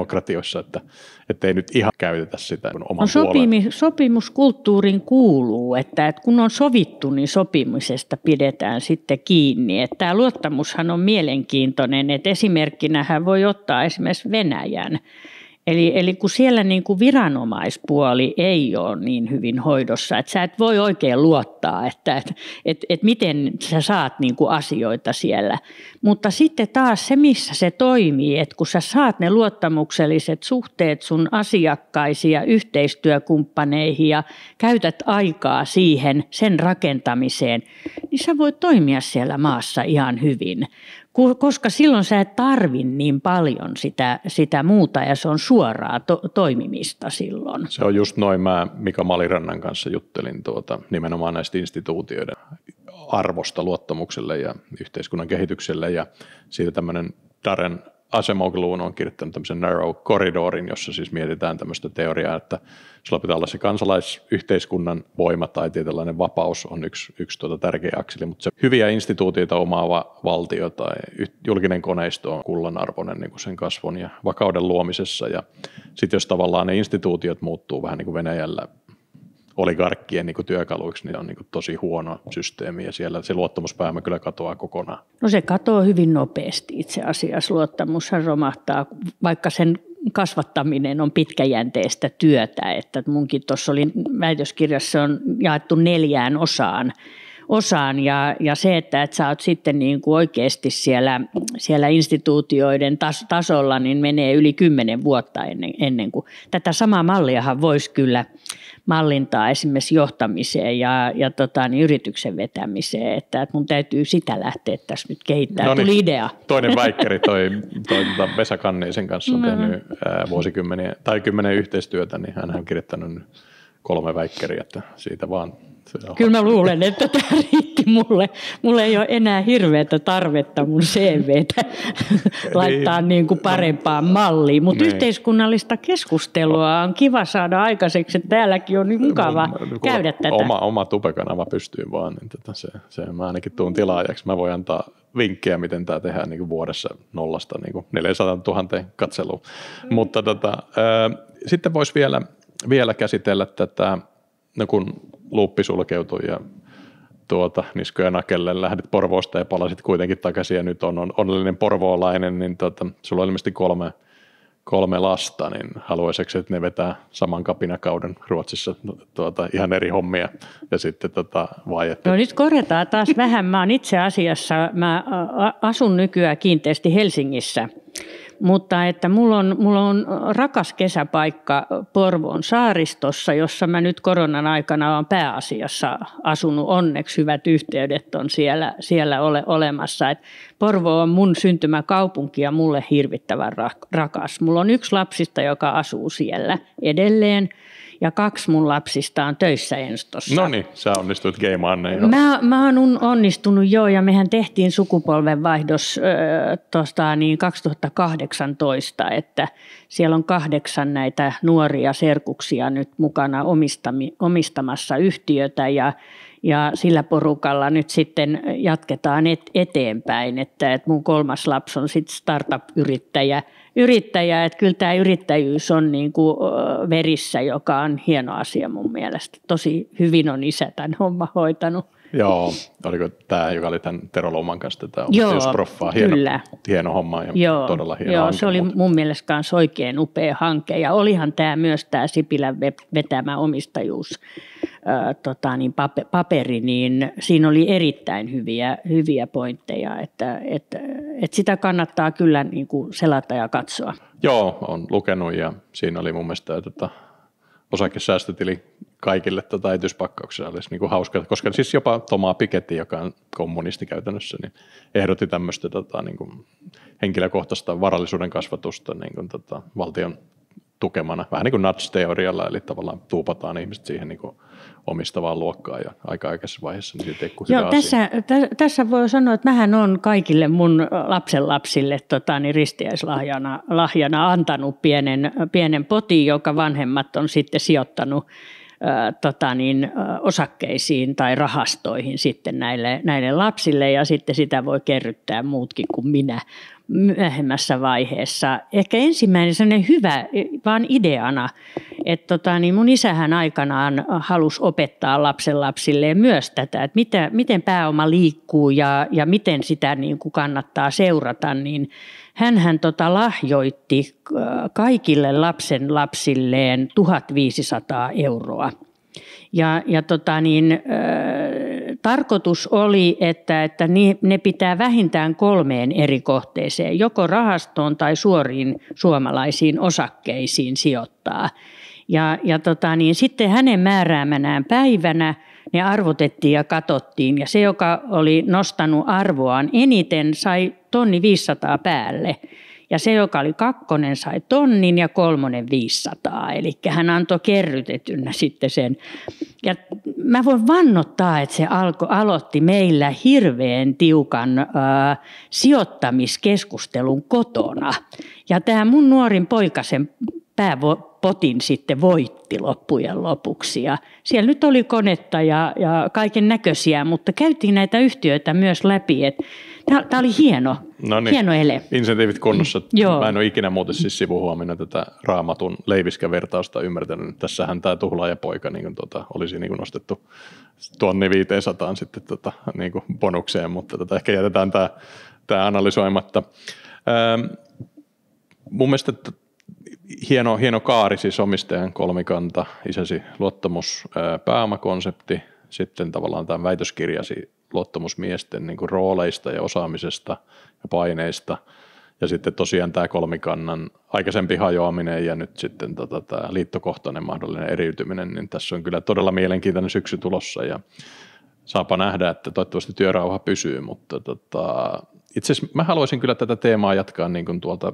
Speaker 2: että ei nyt ihan käytetä sitä oman puolen.
Speaker 1: Sopimuskulttuurin kuuluu, että kun on sovittu, niin sopimisesta pidetään sitten kiinni. Että tämä luottamushan on mielenkiintoinen, että esimerkkinähän voi ottaa esimerkiksi Venäjän. Eli kun siellä niin kuin viranomaispuoli ei ole niin hyvin hoidossa, että sä et voi oikein luottaa, että miten sä saat niin kuin asioita siellä. Mutta sitten taas se, missä se toimii, että kun sä saat ne luottamukselliset suhteet sun asiakkaisiin ja yhteistyökumppaneihin ja käytät aikaa siihen, sen rakentamiseen, niin sä voit toimia siellä maassa ihan hyvin. Koska silloin sä et tarvi niin paljon sitä muuta ja se on suoraa toimimista silloin.
Speaker 2: Se on just noin, mä Mika Malirannan kanssa juttelin nimenomaan näistä instituutioiden arvosta luottamukselle ja yhteiskunnan kehitykselle ja siitä tämmöinen Darren Acemoglu on kirjoittanut tämmöisen Narrow Corridorin, jossa siis mietitään tämmöistä teoriaa, että sulla pitää olla se kansalaisyhteiskunnan voima tai tietynlainen vapaus on yksi tärkeä akseli, mutta se hyviä instituutioita omaava valtio tai julkinen koneisto on kullanarvoinen niin kuin sen kasvun ja vakauden luomisessa ja sitten jos tavallaan ne instituutiot muuttuu vähän niin kuin Venäjällä oligarkkien niin kuin työkaluiksi, niin on niin kuin tosi huono systeemi ja siellä se luottamuspääoma kyllä katoaa kokonaan.
Speaker 1: No se katoaa hyvin nopeasti itse asiassa. Luottamushan romahtaa, vaikka sen kasvattaminen on pitkäjänteistä työtä. Että munkin tuossa oli väitöskirjassa on jaettu 4 osaan ja se, että sä oot sitten niin kuin oikeasti siellä instituutioiden tasolla, niin menee yli 10 vuotta ennen kuin tätä samaa malliahan voisi kyllä mallintaa esimerkiksi johtamiseen ja yrityksen vetämiseen, että mun täytyy sitä lähteä tässä nyt kehittämään. Tuli idea.
Speaker 2: Toinen väikkäri, toi Vesa Kanniisen kanssa on tehnyt vuosikymmeniä tai 10 yhteistyötä, niin hän on kirjoittanut 3 väikkäriä, että siitä vaan.
Speaker 1: Kyllä mä luulen, että tämä riitti mulle. Mulla ei ole enää hirveätä tarvetta mun CVtä laittaa niin kuin parempaan malliin, mutta yhteiskunnallista keskustelua on kiva saada aikaiseksi, että täälläkin on niin mukava käydä tätä.
Speaker 2: Oma tupekanava pystyy vaan, niin se mä ainakin tuun tilaajaksi. Mä voin antaa vinkkejä, miten tämä tehdään niin kuin vuodessa 0 niin kuin 400 000 katseluun. Mutta sitten voisi vielä käsitellä tätä, no kun luuppi sulkeutui ja niskoja nakelle lähdit Porvoosta ja palasit kuitenkin takaisin ja nyt on onnellinen porvoolainen, niin sulla on ilmeisesti 3 lasta, niin haluaisitko, että ne vetää saman kapinakauden Ruotsissa ihan eri hommia ja sitten vai että...
Speaker 1: No nyt korjataan taas vähän. Mä asun nykyään kiinteästi Helsingissä. Mutta että mulla on rakas kesäpaikka Porvoon saaristossa, jossa mä nyt koronan aikana olen pääasiassa asunut. Onneksi hyvät yhteydet on siellä olemassa. Et Porvoo on mun syntymäkaupunki ja mulle hirvittävän rakas. Mulla on 1 lapsista, joka asuu siellä edelleen. Ja 2 mun lapsista on töissä Enstossa.
Speaker 2: No niin, sä onnistuit geimaan ne jo.
Speaker 1: Mä oon onnistunut jo, ja mehän tehtiin sukupolvenvaihdos 2018, että siellä on 8 näitä nuoria serkuksia nyt mukana omistamassa yhtiötä, ja sillä porukalla nyt sitten jatketaan eteenpäin, että mun 3. lapsi on sitten startup-yrittäjä, että kyllä tämä yrittäjyys on niin kuin verissä, joka on hieno asia mun mielestä. Tosi hyvin on isä tämän homman hoitanut.
Speaker 2: Joo, oliko tämä, joka oli tämän Tero Louman kanssa tätä
Speaker 1: omistajuusproffaa?
Speaker 2: Hieno homma ja todella hieno hanke.
Speaker 1: Se oli mun mielestä myös oikein upea hanke, ja olihan tämä myös tämä Sipilän vetämä omistajuus paperi, niin siinä oli erittäin hyviä pointteja, että sitä kannattaa kyllä niin kuin selata ja katsoa.
Speaker 2: Joo, olen lukenut, ja siinä oli mun mielestä osakesäästötili kaikille äitiyspakkauksessa olisi niin kuin hauska, koska siis jopa Thomas Piketty, joka on kommunisti käytännössä, niin ehdotti tämmöistä niin kuin henkilökohtaista varallisuuden kasvatusta niin kuin, valtion tukemana, vähän niin kuin nudge-teorialla, eli tavallaan tuupataan ihmiset siihen niin kuin omistavaan luokkaan, ja aika-aikaisessa vaiheessa niin siitä ei kuin hyvä asia.
Speaker 1: Tässä voi sanoa, että mähän on kaikille mun lapsenlapsille ristiäislahjana antanut pienen potin, joka vanhemmat on sitten sijoittanut osakkeisiin tai rahastoihin sitten näille lapsille, ja sitten sitä voi kerryttää muutkin kuin minä myöhemmässä vaiheessa. Ehkä ensimmäinen sellainen hyvä vaan ideana, että mun isähän aikanaan halusi opettaa lapsenlapsilleen myös tätä, että miten pääoma liikkuu ja miten sitä niin kuin kannattaa seurata, niin hänhän lahjoitti kaikille lapsilleen 1 500 €. Tarkoitus oli, että ne pitää vähintään 3 eri kohteeseen, joko rahastoon tai suoriin suomalaisiin osakkeisiin sijoittaa. Sitten hänen määräämänään päivänä ne arvotettiin ja katsottiin, ja se, joka oli nostanut arvoaan eniten, sai 1 500 € päälle. Ja se, joka oli 2, sai 1 ja 3 500, eli hän antoi kerrytetynä sitten sen. Ja mä voin vannottaa, että se aloitti meillä hirveän tiukan sijoittamiskeskustelun kotona. Ja tämä mun nuorin poika sen pääpotin sitten voitti loppujen lopuksi. Ja siellä nyt oli konetta ja kaiken näköisiä, mutta käytiin näitä yhtiöitä myös läpi. Tämä oli hieno ele.
Speaker 2: Insentiivit kunnossa. Mä en ole ikinä muuten siis sivuhuomina tätä Raamatun leiviskävertausta ymmärtänyt. Tässähän tämä tuhlaajapoika niin olisi niin nostettu 1 500 sitten niin bonukseen, mutta ehkä jätetään tämä analysoimatta. Mun mielestä hieno kaari, siis omistajan kolmikanta, isäsi luottamus, pääomakonsepti, sitten tavallaan tämä väitöskirjasi luottamusmiesten niin kuin rooleista ja osaamisesta ja paineista, ja sitten tosiaan tämä kolmikannan aikaisempi hajoaminen ja nyt sitten tämä liittokohtainen mahdollinen eriytyminen, niin tässä on kyllä todella mielenkiintoinen syksy tulossa, ja saapa nähdä, että toivottavasti työrauha pysyy, mutta itse asiassa mä haluaisin kyllä tätä teemaa jatkaa niin kuin tuolta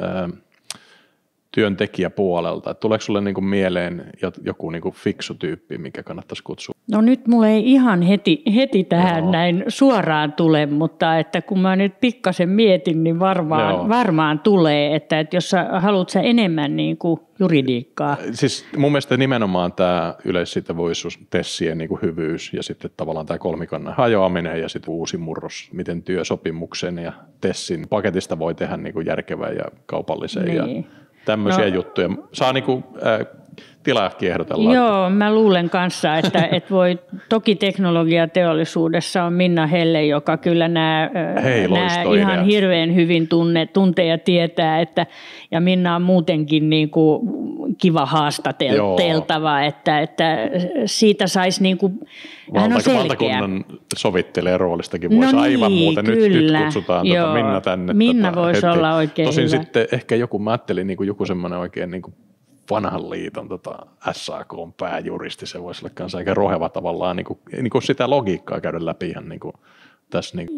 Speaker 2: työntekijäpuolelta. Että tuleeko sulle niin kuin mieleen joku niin kuin fiksu tyyppi, mikä kannattaisi kutsua?
Speaker 1: No nyt mulle ei ihan heti tähän näin suoraan tule, mutta että kun mä nyt pikkasen mietin, niin varmaan tulee, että jos sä haluat sä enemmän niin kuin juridiikkaa.
Speaker 2: Siis mun mielestä nimenomaan tämä yleissitovuus, TESien niin kuin hyvyys ja sitten tavallaan tämä kolmikannan hajoaminen ja sitten uusi murros, miten työsopimuksen ja TESin paketista voi tehdä niin kuin järkevän ja kaupallisen ja tämmöisiä juttuja. Saa niinku tilaajakin ehdotella.
Speaker 1: Joo, mä luulen kanssa, että voi, toki teknologiateollisuudessa on Minna Helle, joka kyllä nämä ihan hirveän hyvin tuntee ja tietää, ja Minna on muutenkin niin kuin kiva haastateltava, että siitä saisi niin kuin, hän on selkeä.
Speaker 2: Valtakunnan sovittelee roolistakin voisi aivan muuten. Nyt kutsutaan Minna tänne.
Speaker 1: Minna voisi olla oikein
Speaker 2: tosin
Speaker 1: hyvä.
Speaker 2: Sitten ehkä mä ajattelin niin kuin joku semmoinen oikein niin kuin vanhan liiton SAK:n pääjuristi, se voisi olla kanssa aika roheva tavallaan niin kuin sitä logiikkaa käydä läpi ihan niin kuin tässä. Niin.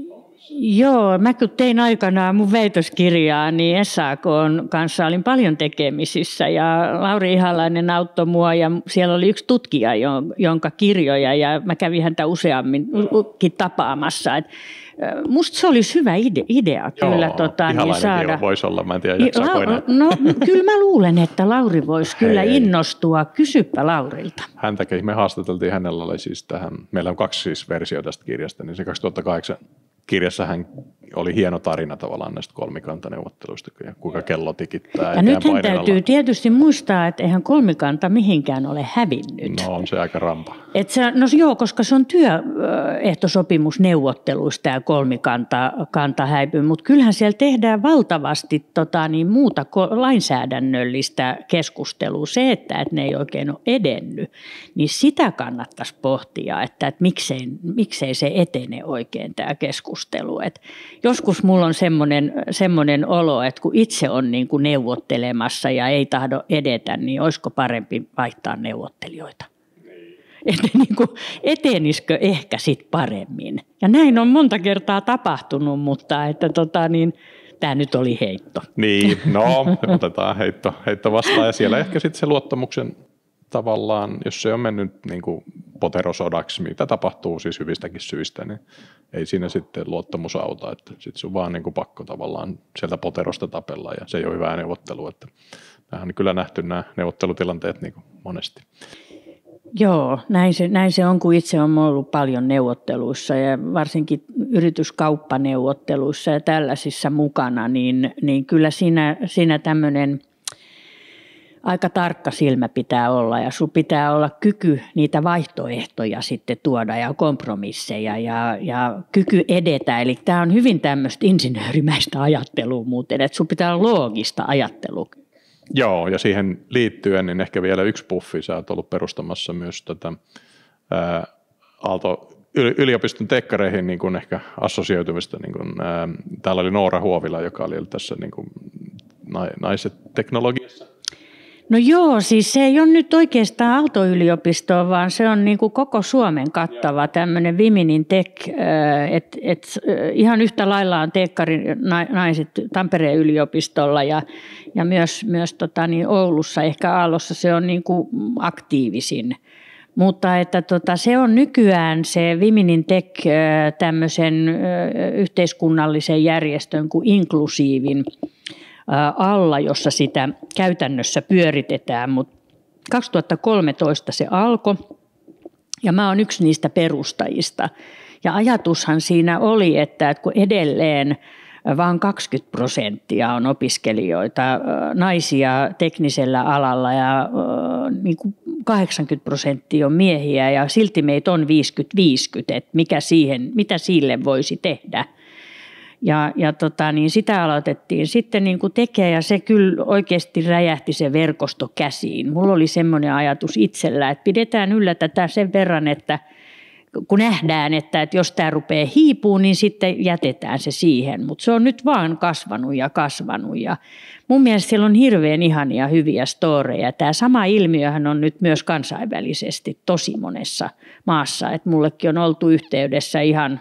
Speaker 1: Joo, mä kun tein aikanaan mun väitöskirjaa, niin SAK:n kanssa olin paljon tekemisissä ja Lauri Ihalainen auttoi mua ja siellä oli yksi tutkija, jonka kirjoja ja mä kävin häntä useamminkin tapaamassa. Musta se olisi hyvä idea kyllä
Speaker 2: niin saada. Voisi olla, mä en tiedä jaksaako enää.
Speaker 1: No kyllä mä luulen, että Lauri voisi kyllä innostua. Kysypä Laurilta.
Speaker 2: Häntäkin me haastateltiin, hänellä oli siis meillä on 2 siis versiota tästä kirjasta, niin se 2008 kirjassa hän oli hieno tarina tavallaan näistä kolmikantaneuvotteluista ja kuinka kello tikittää.
Speaker 1: Ja nythän täytyy tietysti muistaa, että eihän kolmikanta mihinkään ole hävinnyt.
Speaker 2: No on se aika rampa.
Speaker 1: Koska se on työehtosopimusneuvotteluista tämä kolmikanta häipyy, mutta kyllähän siellä tehdään valtavasti muuta lainsäädännöllistä keskustelua. Se, että ne ei oikein ole edennyt, niin sitä kannattaisi pohtia, että miksei se etene oikein tämä keskustelu. Et joskus mulla on semmoinen olo, että kun itse on niin kuin neuvottelemassa ja ei tahdo edetä, niin olisiko parempi vaihtaa neuvottelijoita? Että niin kuin etenisikö ehkä sit paremmin. Ja näin on monta kertaa tapahtunut, mutta että tämä nyt oli heitto.
Speaker 2: Niin, no otetaan heitto vastaan ja siellä ehkä sitten se luottamuksen tavallaan, jos se on mennyt niin kuin poterosodaksi, mitä tapahtuu siis hyvistäkin syistä, niin ei siinä sitten luottamus auta, että sitten sun vaan niin kuin pakko tavallaan sieltä poterosta tapella ja se ei ole hyvää neuvottelua, että nämähän on kyllä nähty nämä neuvottelutilanteet niin kuin monesti.
Speaker 1: Joo, näin se on, kun itse olen ollut paljon neuvotteluissa ja varsinkin yrityskauppaneuvotteluissa ja tällaisissa mukana, niin kyllä siinä tämmöinen aika tarkka silmä pitää olla ja sun pitää olla kyky niitä vaihtoehtoja sitten tuoda ja kompromisseja ja kyky edetä. Eli tämä on hyvin tämmöistä insinöörimäistä ajattelua muuten, että sun pitää olla loogista ajattelua.
Speaker 2: Joo, ja siihen liittyen niin ehkä vielä yksi puffi. Sä oot ollut perustamassa myös tätä Aalto-yliopiston tekkareihin niin kuin ehkä assosioitumista. Niin kuin, täällä oli Noora Huovila, joka oli tässä niin kuin naiset teknologiassa.
Speaker 1: No joo, siis se ei ole nyt oikeastaan Aalto-yliopistoa, vaan se on niin kuin koko Suomen kattava tämmöinen Women in Tech, että ihan yhtä lailla on tekkarinaiset Tampereen yliopistolla ja myös Oulussa, ehkä Aallossa se on niin kuin aktiivisin. Mutta että se on nykyään se Women in Tech tämmöisen yhteiskunnallisen järjestön kuin Inklusiivin alla, jossa sitä käytännössä pyöritetään, mutta 2013 se alkoi ja mä oon yksi niistä perustajista. Ja ajatushan siinä oli, että kun edelleen vain 20% on opiskelijoita, naisia teknisellä alalla ja niin kuin 80% on miehiä ja silti meitä on 50-50, että mitä sille voisi tehdä. Niin sitä aloitettiin sitten niin kuin tekee ja se kyllä oikeasti räjähti se verkosto käsiin. Mulla oli semmoinen ajatus itsellä, että pidetään yllä tätä sen verran, että kun nähdään, että jos tämä rupeaa hiipumaan, niin sitten jätetään se siihen. Mutta se on nyt vaan kasvanut ja mun mielestä siellä on hirveän ihania hyviä storeja. Tämä sama ilmiöhän on nyt myös kansainvälisesti tosi monessa maassa. Et mullekin on oltu yhteydessä ihan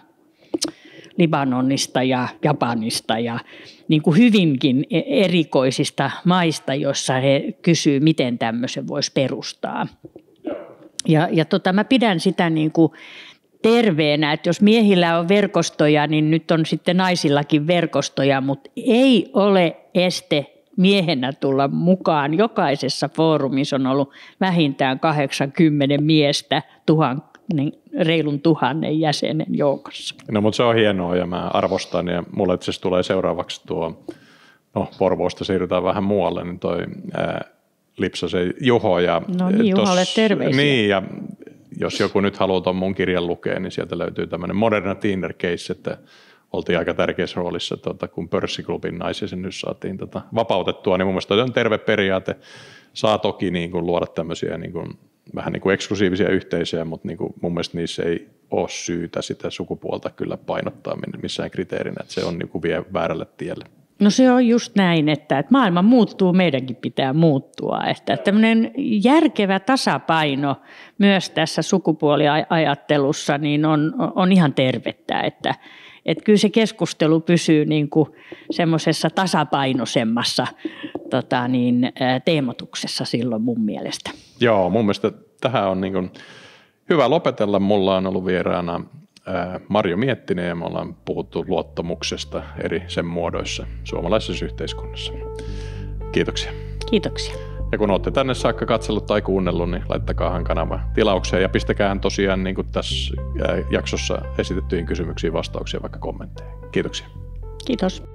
Speaker 1: Libanonista ja Japanista ja niin kuin hyvinkin erikoisista maista, joissa he kysyvät, miten tämmöisen voisi perustaa. Ja mä pidän sitä niin kuin terveenä, että jos miehillä on verkostoja, niin nyt on sitten naisillakin verkostoja, mutta ei ole este miehenä tulla mukaan. Jokaisessa foorumissa on ollut vähintään 80 miestä reilun 1000 jäsenen joukossa.
Speaker 2: No mutta se on hienoa ja mä arvostan ja mulle itse tulee seuraavaksi Porvoosta siirrytään vähän muualle, niin toi Lipsasen Juho.
Speaker 1: No niin, Juholle terveisiä.
Speaker 2: Niin ja jos joku nyt haluaa tuon mun kirjan lukea, niin sieltä löytyy tämmöinen Moderna Thinner Case, että oltiin aika tärkeässä roolissa, kun pörssiklubin naisia sen nyt saatiin vapautettua, niin mun mielestä on terve periaate. Saa toki niin kuin luoda tämmöisiä niin kuin vähän niin kuin eksklusiivisia yhteisöjä, mutta niin kuin mun mielestä niissä ei ole syytä sitä sukupuolta kyllä painottaa missään kriteerinä, että se on niin kuin vie väärälle tielle.
Speaker 1: No se on just näin, että maailma muuttuu, meidänkin pitää muuttua. Että tämmöinen järkevä tasapaino myös tässä sukupuoliajattelussa niin on ihan tervettä, että Että kyllä se keskustelu pysyy niin kuin semmoisessa tasapainoisemmassa teemotuksessa silloin mun mielestä.
Speaker 2: Joo, mun mielestä tähän on niin kuin hyvä lopetella. Mulla on ollut vieraana Marjo Miettinen ja me ollaan puhuttu luottamuksesta eri sen muodoissa suomalaisessa yhteiskunnassa. Kiitoksia.
Speaker 1: Kiitoksia.
Speaker 2: Ja kun olette tänne saakka katsellut tai kuunnellut, niin laittakaahan kanava tilaukseen ja pistäkään tosiaan niin kuin tässä jaksossa esitettyihin kysymyksiin vastauksia vaikka kommentteihin. Kiitoksia.
Speaker 1: Kiitos.